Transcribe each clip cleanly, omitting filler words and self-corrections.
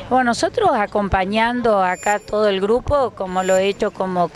Bueno, nosotros acompañando acá todo el grupo, como lo he hecho como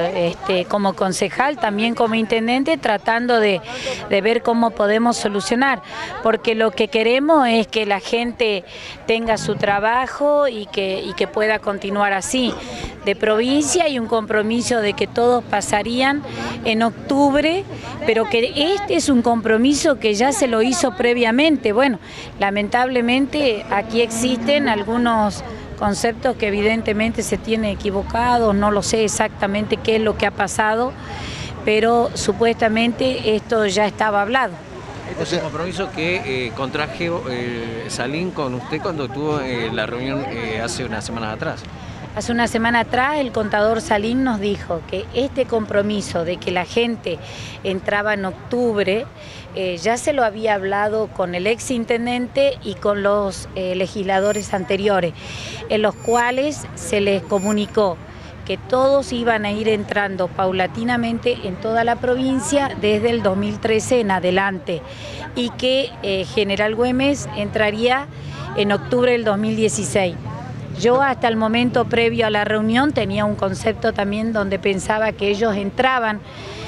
concejal, también como intendente, tratando de ver cómo podemos solucionar, porque lo que queremos es que la gente tenga su trabajo y que pueda continuar así. De provincia y un compromiso de que todos pasarían en octubre, pero que este es un compromiso que ya se lo hizo previamente. Bueno, lamentablemente aquí existen algunos conceptos que evidentemente se tienen equivocados, no lo sé exactamente qué es lo que ha pasado, pero supuestamente esto ya estaba hablado. Este es un compromiso que contrajo Salín con usted cuando tuvo la reunión hace unas semanas atrás. Hace una semana atrás el contador Salín nos dijo que este compromiso de que la gente entraba en octubre ya se lo había hablado con el exintendente y con los legisladores anteriores, en los cuales se les comunicó que todos iban a ir entrando paulatinamente en toda la provincia desde el 2013 en adelante y que General Güemes entraría en octubre del 2016. Yo hasta el momento previo a la reunión tenía un concepto también donde pensaba que ellos entraban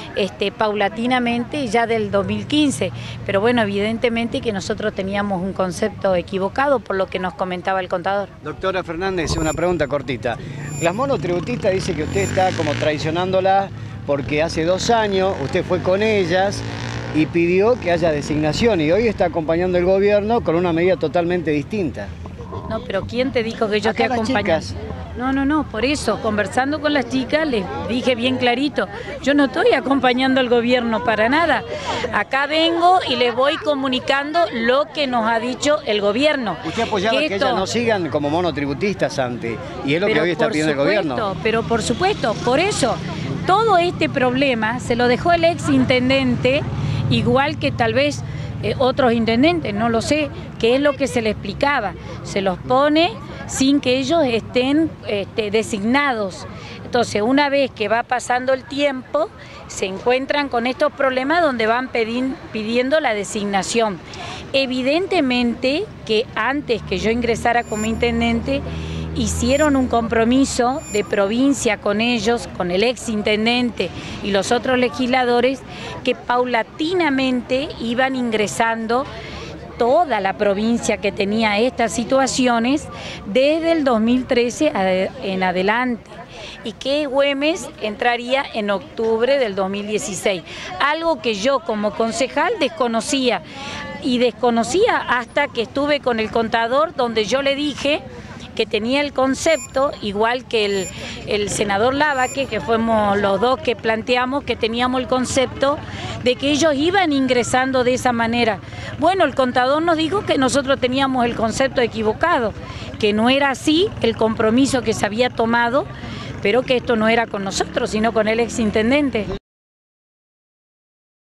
paulatinamente ya del 2015, pero bueno, evidentemente que nosotros teníamos un concepto equivocado por lo que nos comentaba el contador. Doctora Fernández, una pregunta cortita. Las monotributistas dice que usted está como traicionándolas porque hace 2 años usted fue con ellas y pidió que haya designación y hoy está acompañando el gobierno con una medida totalmente distinta. No, pero ¿quién te dijo que yo te acompañé? No, por eso, conversando con las chicas, les dije bien clarito, yo no estoy acompañando al gobierno para nada. Acá vengo y les voy comunicando lo que nos ha dicho el gobierno. Usted apoyaba que ellas no sigan como monotributistas antes, y es lo que hoy está pidiendo el gobierno. Pero por supuesto, por eso, todo este problema se lo dejó el exintendente, igual que tal vez otros intendentes, no lo sé, qué es lo que se le explicaba. Se los pone sin que ellos estén designados. Entonces, una vez que va pasando el tiempo, se encuentran con estos problemas donde van pidiendo la designación. Evidentemente que antes que yo ingresara como intendente, hicieron un compromiso de provincia con ellos, con el exintendente y los otros legisladores, que paulatinamente iban ingresando toda la provincia que tenía estas situaciones desde el 2013 en adelante, y que Güemes entraría en octubre del 2016, algo que yo como concejal desconocía, y desconocía hasta que estuve con el contador, donde yo le dije que tenía el concepto, igual que el senador Lavaque, que fuimos los dos que planteamos que teníamos el concepto de que ellos iban ingresando de esa manera. Bueno, el contador nos dijo que nosotros teníamos el concepto equivocado, que no era así el compromiso que se había tomado, pero que esto no era con nosotros, sino con el exintendente.